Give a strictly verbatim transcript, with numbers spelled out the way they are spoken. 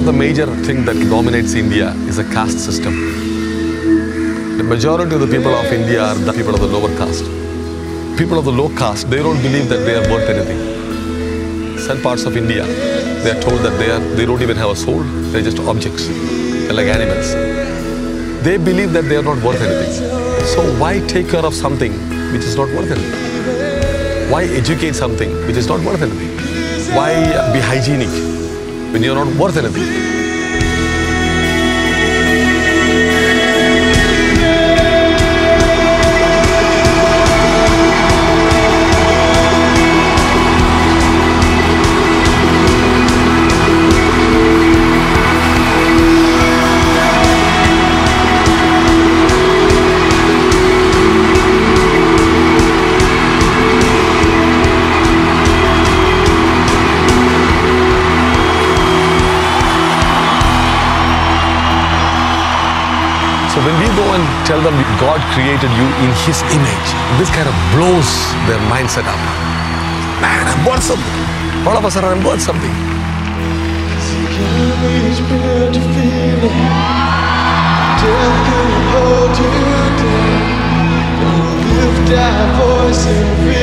the major thing that dominates India is a caste system. The majority of the people of India are the people of the lower caste. People of the low caste, they don't believe that they are worth anything. Some parts of India, they are told that they are they don't even have a soul. They're just objects. They're like animals. They believe that they are not worth anything. So why take care of something which is not worth anything? Why educate something which is not worth anything? Why be hygienic when you're not worth anything? So when we go and tell them God created you in His image, this kind of blows their mindset up. Man, I'm worth something. All of us are I'm worth something. Lift our voice and